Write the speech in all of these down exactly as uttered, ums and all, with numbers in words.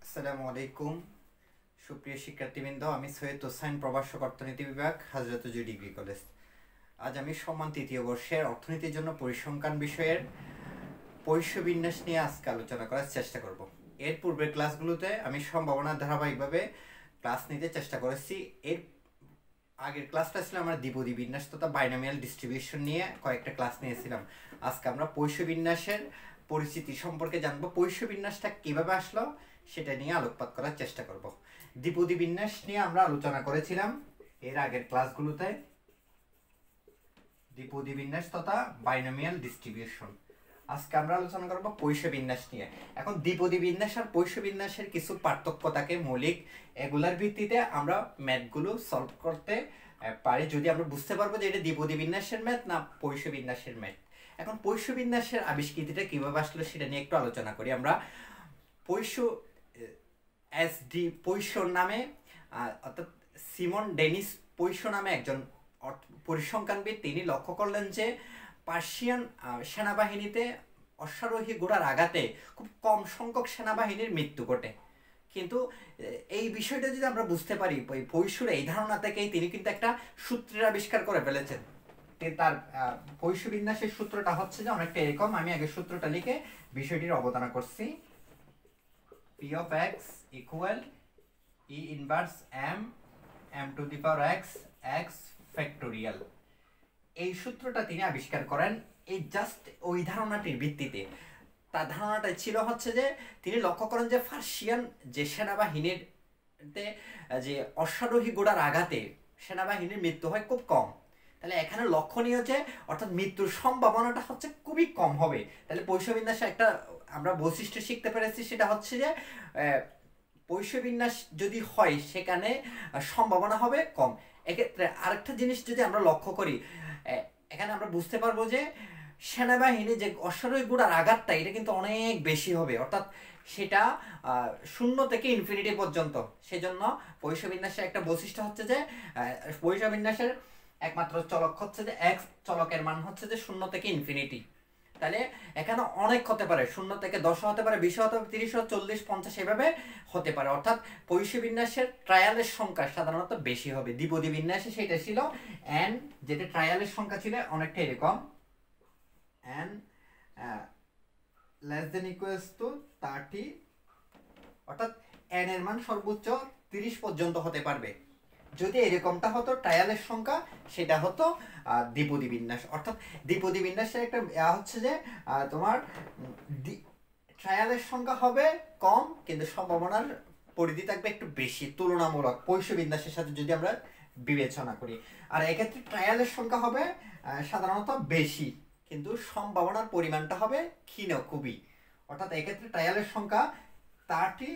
আসসালামু আলাইকুম সুপ্রিয় শিক্ষার্থীবৃন্দ, আমি সৈয়দ হোসাইন, প্রভাষক অর্থনীতি বিভাগ, হাজরা-তজু ডিগ্রি কলেজ। আজ আমি সম্মান তৃতীয় বর্ষের অর্থনীতির জন্য পরিসংখ্যান বিষয়ের পৈষ্য বিন্যাস নিয়ে আজকে আলোচনা করার চেষ্টা করব। এর পূর্বের ক্লাসগুলোতে আমি সম্ভাবনার ধারাবাহিকভাবে ক্লাস নিতে চেষ্টা করেছি। এর আগের ক্লাসটা ছিল আমরা দ্বিপদী বিন্যাস তথা বাইনোমিয়াল ডিস্ট্রিবিউশন নিয়ে কয়েকটা ক্লাস নিয়েছিলাম। আজকে আমরা পৈষ্য বিন্যাসের পরিচিতি সম্পর্কে জানবো। পৈষ্য বিন্যাসটা কিভাবে আসলো সেটা নিয়ে আলোকপাত করার চেষ্টা করব। দ্বিপদী বিন্যাস নিয়ে আমরা আলোচনা করেছিলাম এর আগের ক্লাসগুলোতে, দ্বিপদী বিন্যাস তথা বাইনোমিয়াল ডিস্ট্রিবিউশন। আজকে আমরা আলোচনা করব পৈষ্য বিন্যাস নিয়ে। এখন দ্বিপদী বিন্যাস আর পৈষ্য বিন্যাসের কিছু পার্থক্য থাকে মৌলিক, এগুলার ভিত্তিতে আমরা ম্যাথগুলো সলভ করতে পারি, যদি আমরা বুঝতে পারবো যে এটা দ্বিপদী বিন্যাসের ম্যাথ না পৈষ্য বিন্যাসের ম্যাথ। এখন পৈষ্য বিন্যাসের আবিষ্কৃতিটা কিভাবে আসলো সেটা নিয়ে একটু আলোচনা করি আমরা। পৈষ্য এস ডি পয়সন নামে অর্থাৎ সিমন ডেনিস পয়সন নামে একজন পরিসংখ্যানবিদ, তিনি লক্ষ্য করলেন যে পার্সিয়ান সেনাবাহিনীতে অশ্বারোহী ঘোড়ার আঘাতে খুব কম সংখ্যক সেনাবাহিনীর মৃত্যু ঘটে। কিন্তু এই বিষয়টা যদি আমরা বুঝতে পারি, পৈষ্যর এই ধারণা থেকেই তিনি কিন্তু একটা সূত্রের আবিষ্কার করে ফেলেছেন। তার পৈষ্য বিন্যাসের সূত্রটা হচ্ছে যে অনেকটা এরকম, আমি আগে সূত্রটা লিখে বিষয়টির অবতারণা করছি। P of x equal E inverse m m to the power x x factorial। এই সূত্রটা তিনি আবিষ্কার করেন এই জাস্ট ওই ধারণাটির ভিত্তিতে। তার ধারণাটা ছিল হচ্ছে যে তিনি লক্ষ্য করেন যে পার্সিয়ান যে সেনাবাহিনীর যে অশ্বারোহী ঘোড়ার আঘাতে সেনাবাহিনীর মৃত্যু হয় খুব কম। তাহলে এখানে লক্ষণীয় যে অর্থাৎ মৃত্যুর সম্ভাবনাটা হচ্ছে খুবই কম হবে। তাহলে পৈষ্য বিন্যাসে একটা আমরা বৈশিষ্ট্য শিখতে পেরেছি, সেটা হচ্ছে যে পৈষ্য বিন্যাস যদি হয় সেখানে সম্ভাবনা হবে কম। এক্ষেত্রে আরেকটা জিনিস যদি আমরা লক্ষ্য করি, এখানে আমরা বুঝতে পারবো যে সেনাবাহিনী যে অশ্বারোহী ঘোড়ার আঘাতটা এটা কিন্তু অনেক বেশি হবে, অর্থাৎ সেটা শূন্য থেকে ইনফিনিটি পর্যন্ত। সেজন্য পৈষ্য বিন্যাসের একটা বৈশিষ্ট্য হচ্ছে যে পৈষ্য বিন্যাসের একমাত্র চলক হচ্ছে যে এক্স, চলকের মান হচ্ছে যে শূন্য থেকে ইনফিনিটি। তাহলে এখানে অনেক হতে পারে, শূন্য থেকে দশ হতে পারে, বিশ হতে পারে, তিরিশ, চল্লিশ, পঞ্চাশ এভাবে হতে পারে। অর্থাৎ পৈষ্য বিন্যাসের ট্রায়ালের সংখ্যা সাধারণত বেশি হবে। দ্বিপদী বিন্যাসে সেটা ছিল এন, যেটা ট্রায়ালের সংখ্যা ছিল অনেকটা এরকম, n less than equals to thirty, অর্থাৎ এন এর মান সর্বোচ্চ তিরিশ পর্যন্ত হতে পারবে। যদি এরকমটা হতো ট্রায়ালের সংখ্যা, সেটা হতো দ্বিপদী বিন্যাস। অর্থাৎ দ্বিপদী বিন্যাসের একটা হচ্ছে যে তোমার ট্রায়ালের সংখ্যা হবে কম কিন্তু সম্ভাবনার পরিধি থাকবে একটু বেশি তুলনামূলক পৈষ্য বিন্যাসের সাথে যদি আমরা বিবেচনা করি। আর এক্ষেত্রে ট্রায়ালের সংখ্যা হবে সাধারণত বেশি কিন্তু সম্ভাবনার পরিমাণটা হবে ক্ষীণ খুবই। অর্থাৎ এক্ষেত্রে ট্রায়ালের সংখ্যা থার্টি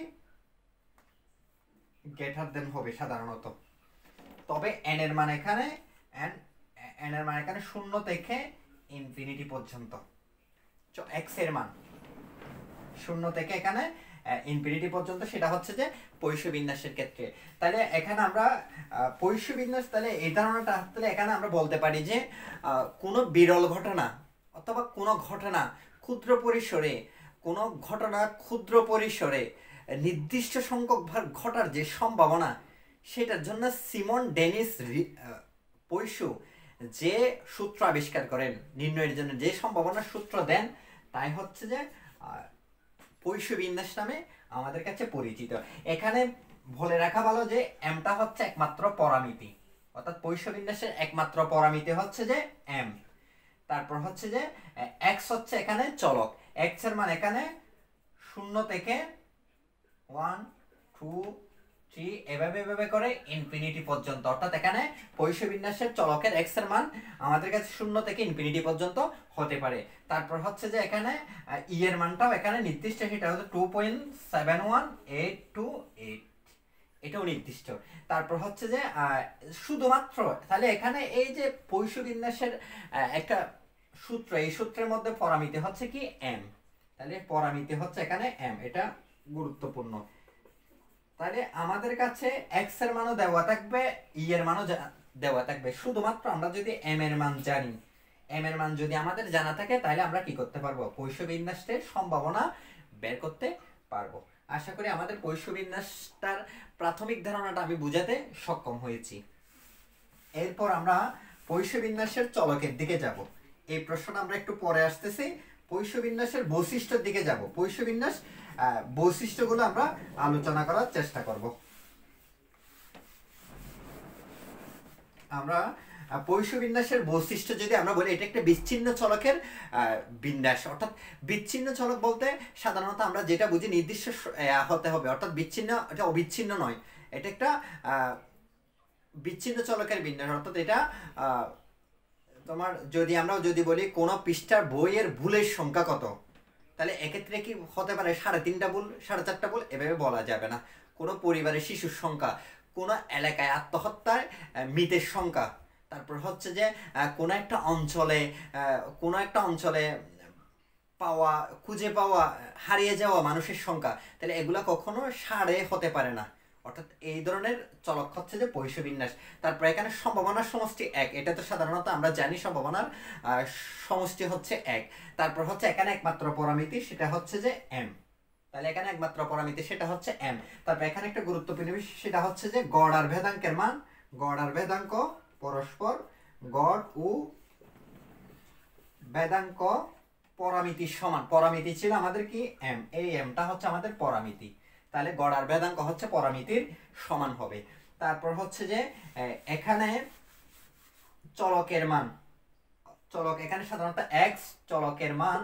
গ্রেটার দেন হবে সাধারণত। তবে এন এর মান এখানে এন এন এর মান এখানে শূন্য থেকে ইনফিনিটি পর্যন্ত। এক্স এর মান শূন্য থেকে এখানে ইনফিনিটি পর্যন্ত, সেটা হচ্ছে যে পৈষ্য বিন্যাসের ক্ষেত্রে। তাহলে এখানে আমরা পৈষ্য বিন্যাস, তাহলে এই ধারণাটা তাহলে এখানে আমরা বলতে পারি যে কোনো বিরল ঘটনা অথবা কোনো ঘটনা ক্ষুদ্র পরিসরে, কোনো ঘটনা ক্ষুদ্র পরিসরে নির্দিষ্ট সংখ্যক ভাগ ঘটার যে সম্ভাবনা, সেটার জন্য সিমন ডেনিস পৈষ্য যে সূত্র আবিষ্কার করেন নির্ণয়ের জন্য, যে সম্ভাবনার সূত্র দেন, তাই হচ্ছে যে পৈষ্য বিন্যাস নামে আমাদের কাছে পরিচিত। এখানে বলে রাখা ভালো যে এমটা হচ্ছে একমাত্র পরামিতি, অর্থাৎ পৈষ্য বিন্যাসের একমাত্র পরামিতি হচ্ছে যে এম। তারপর হচ্ছে যে এক্স হচ্ছে এখানে চলক, এক্স এর মান এখানে শূন্য থেকে ওয়ান টু থ্রি এভাবে এভাবে করে ইনফিনিটি পর্যন্ত। অর্থাৎ এখানে পৈষ্য বিন্যাসের চলকের এক্স এর মান আমাদের কাছে শূন্য থেকে ইনফিনিটি পর্যন্ত হতে পারে। তারপর হচ্ছে যে এখানে ই এর মানটাও এখানে নির্দিষ্ট, সেটা হচ্ছে two point seven one eight two eight, এটাও নির্দিষ্ট। তারপর হচ্ছে যে শুধুমাত্র তাহলে এখানে এই যে পৈষ্য বিন্যাসের একটা সূত্র, এই সূত্রের মধ্যে পরামিতি হচ্ছে কি এম। তাহলে পরামিতি হচ্ছে এখানে এম, এটা গুরুত্বপূর্ণ। তাহলে আমাদের কাছে এক্স এর মানও দেওয়া থাকবে, ই এর মানও দেওয়া থাকবে। শুধুমাত্র আমরা যদি এম এর মান জানি, এম এর মান যদি আমাদের জানা থাকে, তাহলে আমরা কি করতে পারবো? পৈষ্য বিন্যাসের সম্ভাবনা বের করতে পারবো। আশা করি আমাদের পৈষ্য বিন্যাসটার প্রাথমিক ধারণাটা আমি বুঝাতে সক্ষম হয়েছি। এরপর আমরা পৈষ্য বিন্যাসের চলকের দিকে যাব। এই প্রশ্নটা আমরা একটু পরে আসতেছি। পৈষ্য বিন্যাসের বৈশিষ্ট্যের দিকে যাব। পৈষ্য বিন্যাস বৈশিষ্ট্যগুলো আমরা আলোচনা করার চেষ্টা করব। আমরা পৈষ্য বিন্যাসের বৈশিষ্ট্য যদি আমরা বলি, এটা একটা বিচ্ছিন্ন চলকের বিন্যাস। অর্থাৎ বিচ্ছিন্ন চলক বলতে সাধারণত আমরা যেটা বুঝি নির্দিষ্ট হতে হবে, অর্থাৎ বিচ্ছিন্ন, এটা অবিচ্ছিন্ন নয়। এটা একটা বিচ্ছিন্ন চলকের বিন্যাস। অর্থাৎ এটা তোমার যদি আমরা যদি বলি কোন পৃষ্ঠার বইয়ের ভুলের সংখ্যা কত, তাহলে এক্ষেত্রে কি হতে পারে সাড়ে তিনটা ভুল, সাড়ে চারটা ভুল, এভাবে বলা যাবে না। কোনো পরিবারের শিশুর সংখ্যা, কোনো এলাকায় আত্মহত্যার মৃতের সংখ্যা, তারপর হচ্ছে যে কোনো একটা অঞ্চলে কোনো একটা অঞ্চলে পাওয়া, খুঁজে পাওয়া, হারিয়ে যাওয়া মানুষের সংখ্যা, তাহলে এগুলা কখনো সাড়ে হতে পারে না। অর্থাৎ এই ধরনের চলক হচ্ছে যে পৈষ্য বিন্যাস। তারপর এখানে সম্ভাবনার সমষ্টি এক, এটা তো সাধারণত আমরা জানি সম্ভাবনার সমষ্টি হচ্ছে এক। তারপর হচ্ছে এখানে একমাত্র পরামিতি, সেটা হচ্ছে যে এম। তাহলে এখানে একমাত্র পরামিতি সেটা হচ্ছে এম। তারপর এখানে একটা গুরুত্বপূর্ণ বিষয়, সেটা হচ্ছে যে গড় আর ভেদাঙ্কের মান, গড় আর ভেদাঙ্ক পরস্পর, গড় ও ভেদাঙ্ক পরামিতির সমান। পরামিতি ছিল আমাদের কি এম, এই এমটা হচ্ছে আমাদের পরামিতি। তাহলে গড় আর ভেদাঙ্ক হচ্ছে পরামিতির সমান হবে। তারপর হচ্ছে যে এখানে চলকের মান, চলক এখানে সাধারণত এক্স, চলকের মান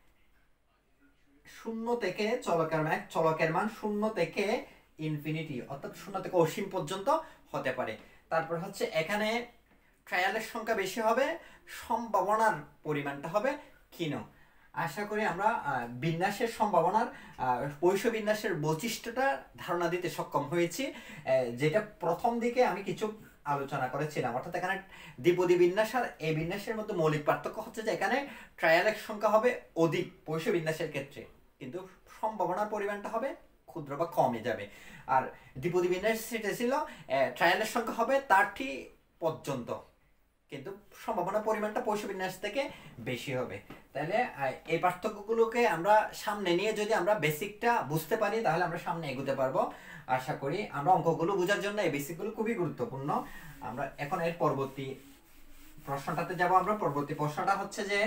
শূন্য থেকে চলকের মান চলকের মান শূন্য থেকে ইনফিনিটি, অর্থাৎ শূন্য থেকে অসীম পর্যন্ত হতে পারে। তারপর হচ্ছে এখানে ট্রায়ালের সংখ্যা বেশি হবে, সম্ভাবনার পরিমাণটা হবে ক্ষীণ। আশা করি আমরা বিন্যাসের সম্ভাবনার পৈষ্য বিন্যাসের বৈশিষ্ট্যটা ধারণা দিতে সক্ষম হয়েছি, যেটা প্রথম দিকে আমি কিছু আলোচনা করেছিলাম। অর্থাৎ এখানে দ্বিপদী বিন্যাস আর এই বিন্যাসের মধ্যে মৌলিক পার্থক্য হচ্ছে যে এখানে ট্রায়ালের সংখ্যা হবে অধিক পৈষ্য বিন্যাসের ক্ষেত্রে, কিন্তু সম্ভাবনার পরিমাণটা হবে ক্ষুদ্র বা কমে যাবে। আর দ্বিপদী বিন্যাস সেটা ছিল ট্রায়ালের সংখ্যা হবে থার্টি পর্যন্ত, কিন্তু সম্ভাবনার পরিমাণটা পৈষ্য বিন্যাস থেকে বেশি হবে। তাহলে এই পার্থক্যগুলোকে আমরা সামনে নিয়ে যদি আমরা বেসিকটা বুঝতে পারি, তাহলে আমরা সামনে এগোতে পারবো। আশা করি আমরা অঙ্কগুলো বোঝার জন্য এই বেসিকগুলো খুবই গুরুত্বপূর্ণ। আমরা এখন এর পরবর্তী প্রশ্নটাতে যাব। আমরা পরবর্তী প্রশ্নটা হচ্ছে যে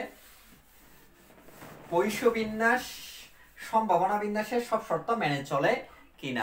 পৈষ্য বিন্যাস সম্ভাবনা বিন্যাসের সব শর্ত মেনে চলে কিনা।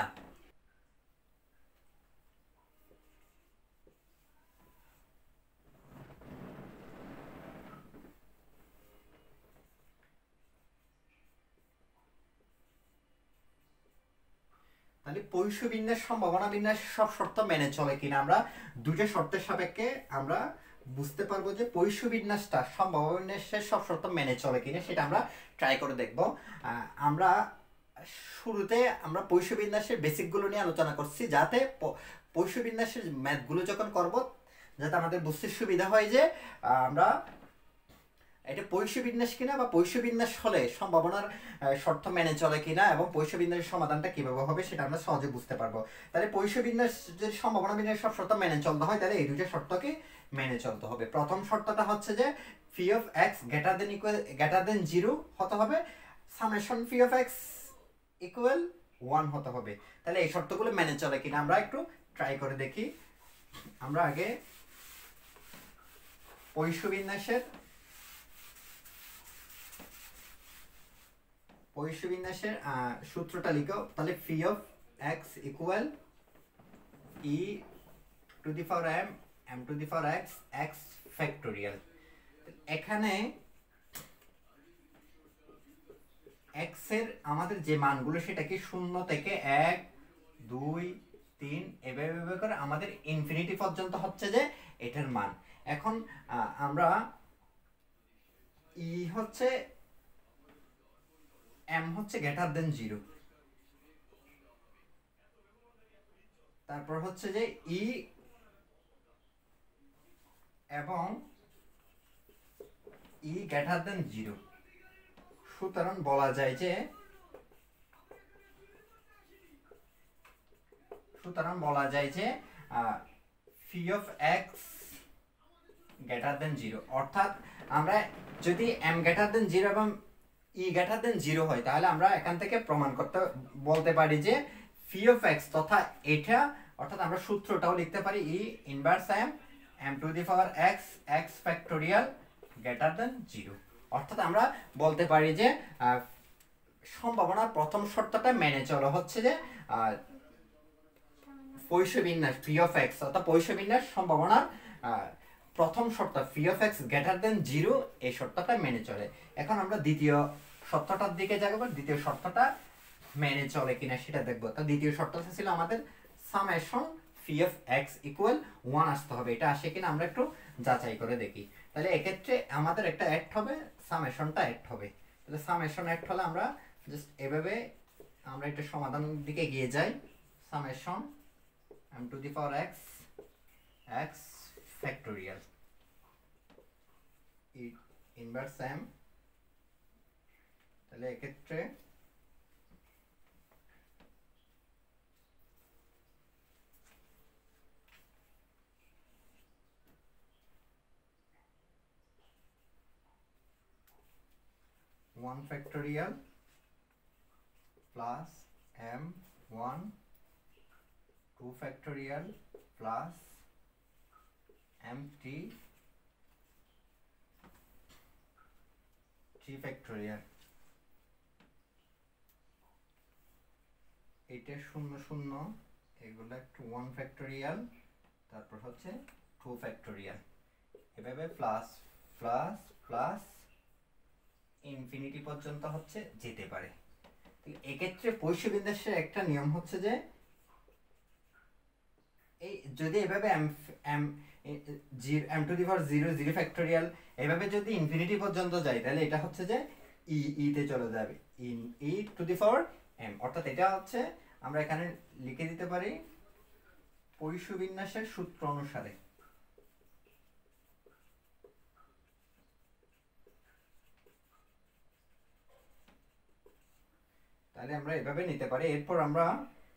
তাহলে পৈষ্য বিন্যাস সম্ভাবনা বিন্যাস সব শর্ত মেনে চলে কিনা, আমরা দুটো শর্তের সাপেক্ষে আমরা বুঝতে পারবো যে পৈষ্য বিন্যাসটা সম্ভাবনা বিন্যাসের সব শর্ত মেনে চলে কিনা, সেটা আমরা ট্রাই করে দেখব। আমরা শুরুতে আমরা পৈষ্য বিন্যাসের বেসিকগুলো নিয়ে আলোচনা করছি, যাতে পৈষ্য বিন্যাসের ম্যাথগুলো যখন করব যাতে আমাদের বুঝতে সুবিধা হয় যে আমরা এটা পৈষ্য বিন্যাস কিনা, বা পৈষ্য বিন্যাস হলে সম্ভাবনার শর্ত মেনে চলে কিনা, এবং পৈষ্য বিন্যাসের সমাধানটা কিভাবে হবে সেটা আমরা সহজে বুঝতে পারবো। তাহলে পৈষ্য বিন্যাস যদি সম্ভাবনা বিন্যাস সব শর্ত মেনে চলতে হয়, তাহলে এই দুটো শর্তকে মেনে চলতে হবে। প্রথম শর্তটা হচ্ছে যে phi of x greater than equal greater than zero হতে হবে, summation phi of x equal one হতে হবে। তাহলে এই শর্তগুলো মেনে চলে কিনা আমরা একটু ট্রাই করে দেখি। আমরা আগে পৈষ্য বিন্যাসের পৈষ্য বিন্যাসের সূত্রটা লিখো। তাহলে phi of x equal e to the power m m to the power x x factorial. এখানে এক্স এর আমাদের যে মানগুলো সেটা কি শূন্য থেকে এক, দুই, তিন এভাবে করে আমাদের ইনফিনিটি পর্যন্ত হচ্ছে যে এটার মান। এখন আমরা ই হচ্ছে এম হচ্ছে গ্রেটার দেন জিরো, তারপর হচ্ছে যে ই এবং ই গ্রেটার দেন জিরো। সুতরাং বলা যায় যে সুতরাং বলা যায় যে phi of x greater than zero, অর্থাৎ আমরা যদি এম গ্রেটার দেন জিরো এবং ই গ্রেটার দেন জিরো হয়, তাহলে আমরা এখান থেকে প্রমাণ করতে বলতে পারি যে ফি অফ এক্স তথা এটা, অর্থাৎ আমরা সূত্রটাও লিখতে পারি e inverse m m to the power x x factorial greater than zero. অর্থাৎ আমরা বলতে পারি যে সম্ভাবনার প্রথম শর্তটা মেনে চলো হচ্ছে যে পয়সা বিন্যাস ফি অফ এক্স অর্থাৎ পয়সা বিন্যাস সম্ভাবনার প্রথম শর্ত phi of x greater than zero, এই শর্তটা মেনে চলে। এখন আমরা দ্বিতীয় শর্তটার দিকে যাব, দ্বিতীয় শর্তটা মেনে চলে কিনা সেটা দেখবো। তো দ্বিতীয় শর্তটা ছিল আমাদের summation phi of x equal one আসতে হবে, এটা আসে কিনা আমরা একটু যাচাই করে দেখি। তাহলে এক্ষেত্রে আমাদের একটা অ্যাড হবে, সামেশনটা অ্যাড হবে। তাহলে সামেশন অ্যাড হলে আমরা জাস্ট এভাবে আমরা এটা সমাধানের দিকে গিয়ে যাই। Summation m to the power x x factorial inverse m, তাহলে এক্ষেত্রে one factorial plus m one two factorial plus m three three factorial, এটা শূন্য শূন্য এগুলো একটু one factorial, তারপর হচ্ছে two factorial, এভাবে প্লাস প্লাস প্লাস ইনফিনিটি পর্যন্ত হচ্ছে যেতে পারে। এক্ষেত্রে পয়সা বিন্যাসের একটা নিয়ম হচ্ছে যে এই যদি এভাবে m m m to the power zero zero factorial এভাবে যদি ইনফিনিটি পর্যন্ত যায়, তাহলে এটা হচ্ছে যে ই ই তে চলে যাবে, in e to the power m, অর্থাৎ এটা হচ্ছে আমরা এখানে লিখে দিতে পারি পয়সা বিন্যাসের সূত্র অনুসারে। তাহলে আমরা এভাবে নিতে পারি। এরপর আমরা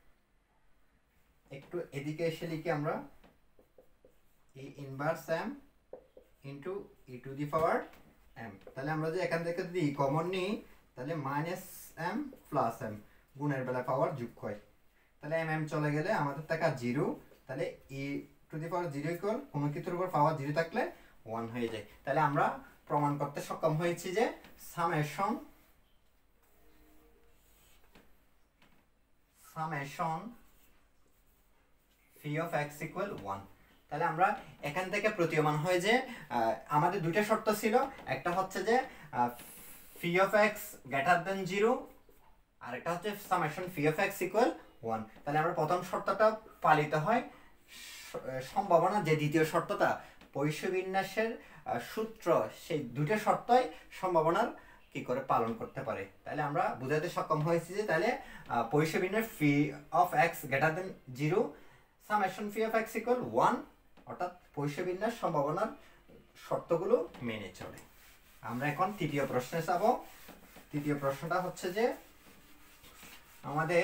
একটু এদিকে এসে লিখি আমরা e inverse m into e to the power m। তাহলে আমরা যে এখান থেকে যদি কমন নিই, তাহলে মাইনাস m প্লাস m গুণের বেলা পাওয়ার যোগ হয়, তাহলে m m চলে গেলে আমাদের টাকা জিরো, তাহলে e to the power zero equal কোনো কিছুর উপর পাওয়ার জিরো থাকলে ওয়ান হয়ে যায়। তাহলে আমরা প্রমাণ করতে সক্ষম হয়েছি যে summation summation phi of x equal one. তাহলে আমরা এখান থেকে প্রতীয়মান হয় যে আমাদের দুইটা শর্ত ছিল, একটা হচ্ছে যে phi of x greater than zero, আর একটা হচ্ছে summation phi of x equal one. তাহলে আমরা প্রথম শর্তটা পালিত হয়, সম্ভাবনা যে দ্বিতীয় শর্তটা পয়সা বিন্যাসের সূত্র, সেই দুইটা শর্তই সম্ভাবনার কি করে পালন করতে পারে। তাহলে আমরা বুঝাতে সক্ষম হয়েছি যে তাহলে পয়সা বিন্যাস phi of x greater than zero summation phi of x equal one, অর্থাৎ পয়সা বিন্যাস সম্ভাবনার শর্তগুলো মেনে চলে। আমরা এখন তৃতীয় প্রশ্নে যাব। তৃতীয় প্রশ্নটা হচ্ছে যে আমাদের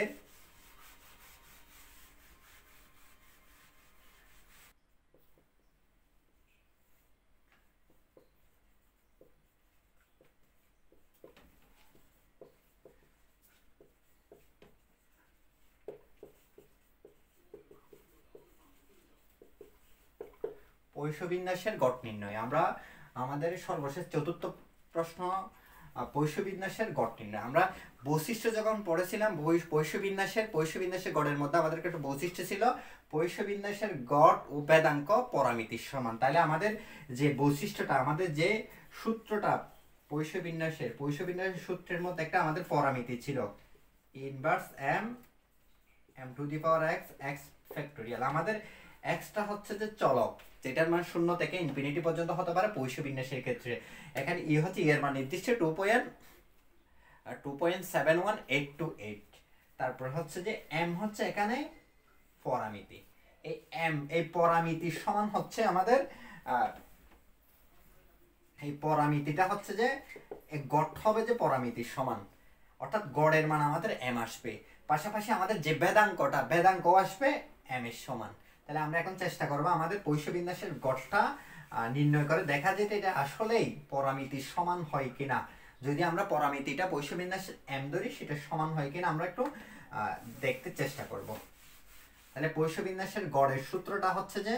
পয়সা বিন্যাসের গড় নির্ণয়। আমরা আমাদের সর্বশেষ চতুর্থ প্রশ্ন পয়সা বিন্যাসের গড় নির্ণয়। আমরা বৈশিষ্ট্য যখন পড়েছিলাম পয়সা বিন্যাসের পয়সা বিন্যাসের গড়ের মধ্যে আমাদের একটা বৈশিষ্ট্য ছিল পয়সা বিন্যাসের গড় ও বেদাঙ্ক পরামিতির সমান। তাহলে আমাদের যে বৈশিষ্ট্যটা, আমাদের যে সূত্রটা পয়সা বিন্যাসের পয়সা বিন্যাসের সূত্রের মধ্যে একটা আমাদের পরামিতি ছিল inverse m m to the power x x factorial. আমাদের x টা হচ্ছে যে চলক, যেটার মান শূন্য থেকে ইনফিনিটি পর্যন্ত হতে পারে পয়সা বিন্যাসের ক্ষেত্রে। এখানে ই হচ্ছে এর মান নির্দিষ্ট two point two point seven one eight two eight. তারপর হচ্ছে যে m হচ্ছে এখানে পরামিতি। এই m এই পরামিতির সমান হচ্ছে আমাদের এই পরামিতিটা হচ্ছে যে গড় হবে যে পরামিতির সমান, অর্থাৎ গড়ের মান আমাদের m আসবে, পাশাপাশি আমাদের যে বেদাঙ্কটা বেদাঙ্ক আসবে m এর সমান। তাহলে আমরা এখন চেষ্টা করব আমাদের পয়সা বিন্যাসের গড়টা নির্ণয় করে দেখা যেতে এটা আসলেই পরামিতির সমান হয় কিনা। যদি আমরা পরামিতিটা পৈষ্য বিন্যাস এম ধরি সেটা সমান হয় কিনা আমরা একটু দেখতে চেষ্টা করব। তাহলে পৈষ্য বিন্যাসের গড়ের সূত্রটা হচ্ছে যে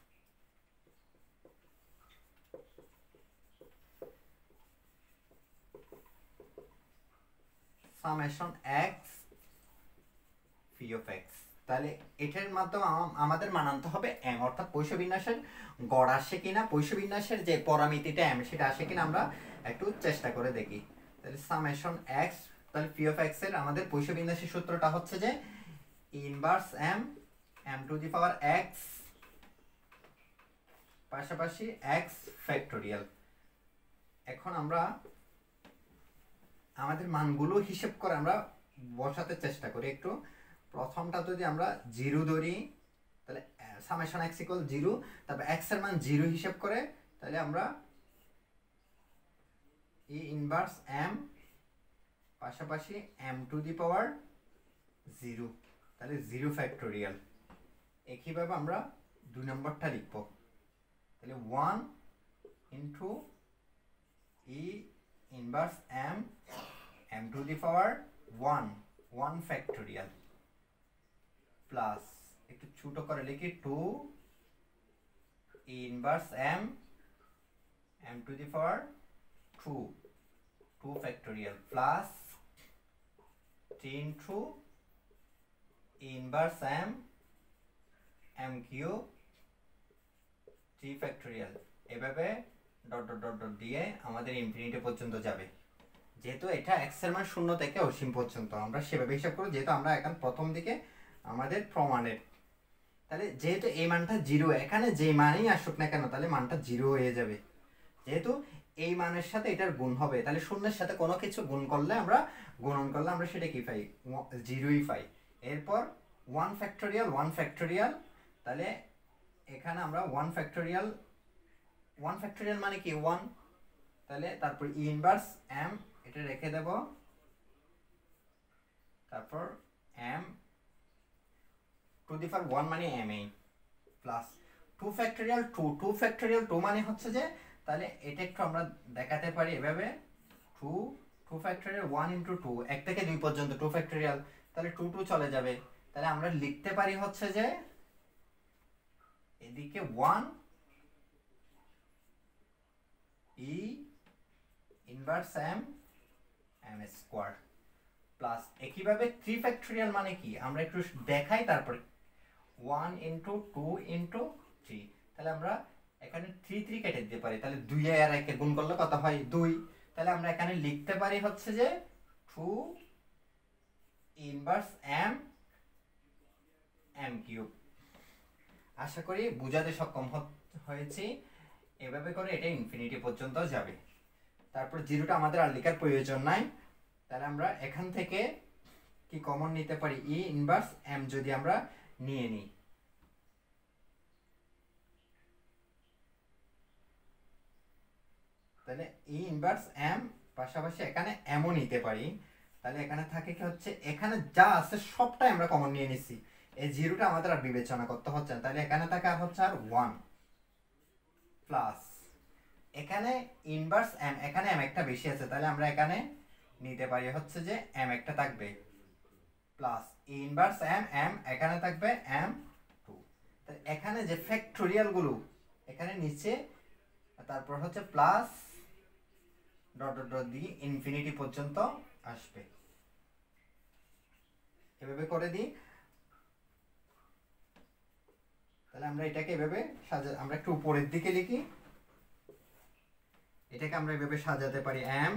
summation x p of x. তাহলে এটার মাধ্যমে আমাদের মানানতে হবে এম, অর্থাৎ পৈষ্য বিন্যাসের গড় আসে কিনা, পৈষ্য বিন্যাসের যে পরামিতিটা এম সেটা আসে কিনা আমরা একটু চেষ্টা করে দেখি। তাহলে সামেশন এক্স, তাহলে পি অফ এক্স এর আমাদের পৈষ্য বিন্যাসের সূত্রটা হচ্ছে যে inverse m m to the power x পাশাপাশি এক্স ফ্যাক্টোরিয়াল। এখন আমরা আমাদের মানগুলো হিসেব করে আমরা বসাতে চেষ্টা করি একটু। প্রথমটা যদি আমরা জিরো ধরি তাহলে সামেশন এক্স ইকুয়াল জিরো, তারপর এক্স এর মান জিরো হিসেব করে তাহলে আমরা ই ইনভার্স এম পাশাপাশি m to the power zero, তাহলে জিরো ফ্যাক্টোরিয়াল। একইভাবে আমরা দুই নম্বরটা লিখব, তাহলে one into e inverse m m to the power one one factorial plus একটু ছোট করে লিখি two inverse m m to the power two two factorial plus three into inverse m m cube three factorial. এভাবে dot dot dot dot দিয়ে আমাদের infinity পর্যন্ত যাবে। যেহেতু এটা এক্স এর মান শূন্য থেকে অসীম পর্যন্ত আমরা সেভাবে হিসাব করব, যেহেতু আমরা এখন প্রথম দিকে আমাদের প্রমাণের, তাহলে যেহেতু এই মানটা জিরো, এখানে যে মানই আসুক না কেন তাহলে মানটা জিরো হয়ে যাবে। যেহেতু এই মানের সাথে এটার গুণ হবে, তাহলে শূন্যের সাথে কোনো কিছু গুণ করলে আমরা গুণন করলে আমরা সেটা কি পাই, জিরোই পাই। এরপর ওয়ান ফ্যাক্টোরিয়াল ওয়ান ফ্যাক্টোরিয়াল, তাহলে এখানে আমরা ওয়ান ফ্যাক্টোরিয়াল ওয়ান ফ্যাক্টোরিয়াল মানে কি ওয়ান, তাহলে তারপর ই ইনভার্স এম এটা রেখে দেব, তারপর m to the power one মানে এম এ plus two factorial two two factorial two মানে হচ্ছে যে, তাহলে এটা একটু আমরা দেখাতে পারি এভাবে, two two factorial one into two, এক থেকে দুই পর্যন্ত টু ফ্যাক্টোরিয়াল, তাহলে টু টু চলে যাবে। তাহলে আমরা লিখতে পারি হচ্ছে যে এদিকে one e inverse m m square plus একইভাবে থ্রি ফ্যাক্টোরিয়াল মানে কি আমরা একটু দেখাই, তারপর one into two into three, তাহলে আমরা এখানে থ্রি থ্রি কেটে দিতে পারি, তাহলে দুই আর একে গুণ করলে কত হয় দুই, তাহলে আমরা এখানে লিখতে পারি হচ্ছে যে two inverse m m cube. আশা করি বুঝাতে সক্ষম হয়েছি। এভাবে করে এটা ইনফিনিটি পর্যন্ত যাবে। তারপর জিরোটা আমাদের আর লেখার প্রয়োজন নাই, তাহলে আমরা এখান থেকে কি কমন নিতে পারি, ই ইনভার্স এম যদি আমরা নিয়ে নিই, তাহলে ই ইনভার্স এম পাশাপাশি এখানে এমও নিতে পারি। তাহলে এখানে থাকে কি হচ্ছে, এখানে যা আছে সবটাই আমরা কমন নিয়ে নিছি, এই জিরোটা আমাদের আর বিবেচনা করতে হচ্ছে না। তাহলে এখানে থাকে আর হচ্ছে আর ওয়ান প্লাস এখানে ইনভার্স এম, এখানে এম একটা বেশি আছে, তাহলে আমরা এখানে নিতে পারি হচ্ছে যে এম একটা থাকবে প্লাস ইনভার্স এম এম এখানে থাকবে এম টু। তাহলে এখানে যে ফ্যাক্টোরিয়াল গুলো এখানে নিচে, তারপর হচ্ছে প্লাস ডট ডট ডট দিয়ে ইনফিনিটি পর্যন্ত আসবে। এভাবে করে দিই, তাহলে আমরা এটাকে এভাবে সাজা, আমরা একটু উপরের দিকে লিখি, এটাকে আমরা এভাবে সাজাতে পারি m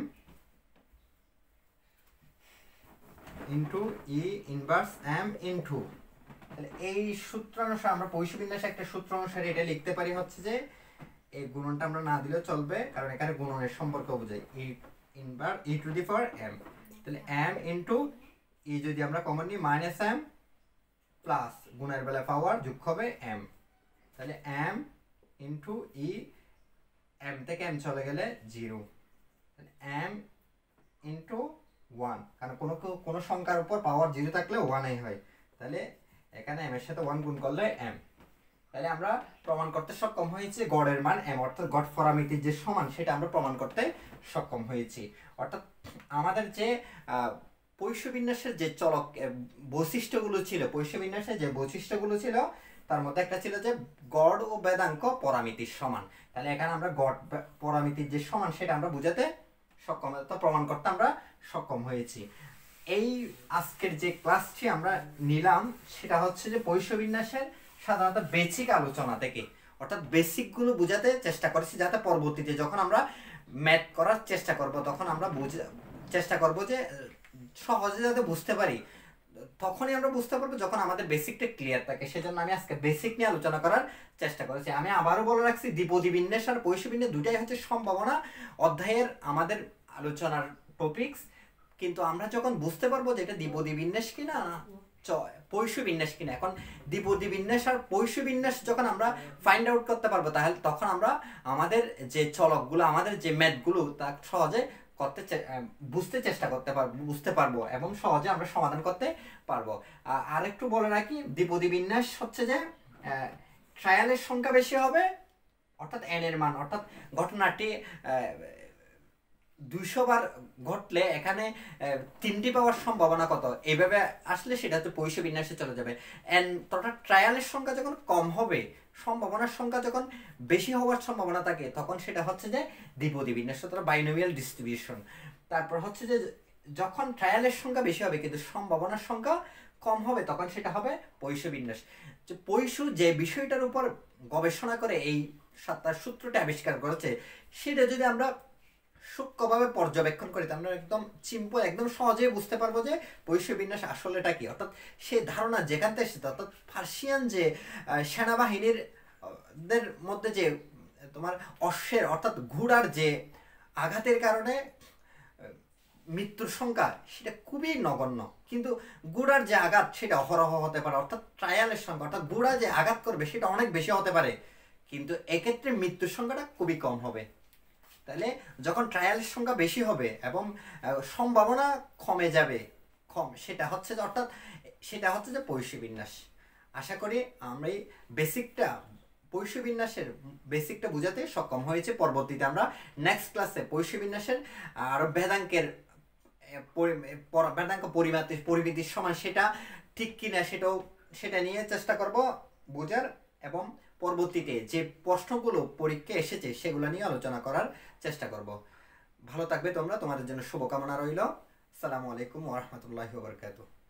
into e inverse m into, তাহলে এই সূত্র অনুসারে আমরা পৈষ্য বিন্যাসে একটা সূত্র অনুসারে এটা লিখতে পারি হচ্ছে যে, এই গুণনটা আমরা না দিলেও চলবে কারণ এখানে গুণনের সম্পর্ক বোঝায়, e inverse e to the power m, তাহলে এম ইন্টু ই যদি আমরা কমন নিই মাইনাস এম প্লাস গুণের বেলা পাওয়ার যোগ হবে এম, তাহলে এম ইন্টু ই, এম থেকে এম চলে গেলে জিরো, এম ইন্টু ওয়ান, কারণ কোনো কোনো সংখ্যার উপর পাওয়ার জিরো থাকলে ওয়ানই হয়, তাহলে এখানে এম এর সাথে ওয়ান গুণ করলে এম, তাহলে আমরা প্রমাণ করতে সক্ষম হয়েছি গড়ের মান এম, অর্থাৎ গড় পরামিতির যে সমান সেটা আমরা প্রমাণ করতে সক্ষম হয়েছি। অর্থাৎ আমাদের যে পয়সো বিন্যাসের যে চলক বৈশিষ্ট্যগুলো ছিল, পয়সো বিন্যাসের যে বৈশিষ্ট্যগুলো ছিল তার মধ্যে একটা ছিল যে গড় ও বেদাঙ্ক পরামিতির সমান। তাহলে এখানে আমরা গড় পরামিতির যে সমান সেটা আমরা বুঝাতে সক্ষম, প্রমাণ করতে আমরা সক্ষম হয়েছি। এই আজকের যে ক্লাসটি আমরা নিলাম সেটা হচ্ছে যে পয়সো বিন্যাসের সাধারণত বেসিক আলোচনা থেকে, অর্থাৎ বেসিকগুলো বোঝাতে চেষ্টা করেছি, যাতে পরবর্তীতে যখন আমরা ম্যাথ করার চেষ্টা করব তখন আমরা বুঝে চেষ্টা করব যে সহজে যাতে বুঝতে পারি। তখনই আমরা বুঝতে পারবো যখন আমাদের বেসিকটা ক্লিয়ার থাকে। সেজন্য আমি আজকে বেসিক নিয়ে আলোচনা করার চেষ্টা করেছি। আমি আবারও বলে রাখছি, দ্বিপদী বিন্যাস আর পয়সো বিন্যাস দুটাই হচ্ছে সম্ভাবনা অধ্যায়ের আমাদের আলোচনার টপিকস। কিন্তু আমরা যখন বুঝতে পারবো যে এটা দ্বিপদী বিন্যাস কিনা পয়সো বিন্যাস কিনা, এখন দ্বিপদী বিন্যাস আর পয়সো বিন্যাস যখন আমরা ফাইন্ড আউট করতে পারবো, তাহলে তখন আমরা আমাদের যে চলকগুলো, আমাদের যে ম্যাথগুলো তা সহজে করতে বুঝতে চেষ্টা করতে পারবো, বুঝতে পারবো এবং সহজে আমরা সমাধান করতে পারবো। আর একটু বলে রাখি, দ্বিপদী বিন্যাস হচ্ছে যে ট্রায়ালের সংখ্যা বেশি হবে, অর্থাৎ এন এর মান, অর্থাৎ ঘটনাটি দুইশো বার ঘটলে এখানে তিনটি পাওয়ার সম্ভাবনা কত, এইভাবে আসলে সেটা তো পয়সো বিন্যাসে চলে যাবে। এন্ড অর্থাৎ ট্রায়ালের সংখ্যা যখন কম হবে, সম্ভাবনার সংখ্যা যখন বেশি হওয়ার সম্ভাবনা থাকে, তখন সেটা হচ্ছে যে দ্বিপদী বিন্যাস, অর্থাৎ বাইনোমিয়াল ডিস্ট্রিবিউশন। তারপর হচ্ছে যে যখন ট্রায়ালের সংখ্যা বেশি হবে কিন্তু সম্ভাবনার সংখ্যা কম হবে, তখন সেটা হবে পয়সো বিন্যাস। যে পয়সো যে বিষয়টার উপর গবেষণা করে এই সাতটার সূত্রটা আবিষ্কার করেছে, সেটা যদি আমরা সূক্ষ্মভাবে পর্যবেক্ষণ করি, আমরা একদম সিম্পল, একদম সহজেই বুঝতে পারবো যে পয়সো বিন্যাস আসলেটা কি। অর্থাৎ সেই ধারণা যেখান থেকে এসেছে, অর্থাৎ পার্সিয়ান যে সেনাবাহিনীর দের মধ্যে যে তোমার অশ্বের অর্থাৎ ঘোড়ার যে আঘাতের কারণে মৃত্যুর সংখ্যা সেটা খুবই নগণ্য, কিন্তু ঘোড়ার যে আঘাত সেটা অহরহ হতে পারে। অর্থাৎ ট্রায়ালের সংখ্যা, অর্থাৎ ঘোড়া যে আঘাত করবে সেটা অনেক বেশি হতে পারে, কিন্তু এক্ষেত্রে মৃত্যুর সংখ্যাটা খুবই কম হবে। তাহলে যখন ট্রায়ালের সংখ্যা বেশি হবে এবং সম্ভাবনা কমে যাবে, কম, সেটা হচ্ছে যে অর্থাৎ সেটা হচ্ছে যে পয়সো বিন্যাস। আশা করি আমরা এই বেসিকটা, পয়সো বিন্যাসের বেসিকটা বুঝাতে সক্ষম হয়েছে। পরবর্তীতে আমরা নেক্সট ক্লাসে পয়সো বিন্যাসের আর বেদাঙ্কের বেদাঙ্ক পরিমাতি পরিমিতির সমান সেটা ঠিক কিনা সেটাও সেটা নিয়ে চেষ্টা করব বোঝার, এবং পরবর্তীতে যে প্রশ্নগুলো পরীক্ষায় এসেছে সেগুলো নিয়ে আলোচনা করার চেষ্টা করব। ভালো থাকবে তোমরা, তোমাদের জন্য শুভকামনা রইল। আসসালামু আলাইকুম ওয়া রাহমাতুল্লাহি ওয়া বারাকাতুহু।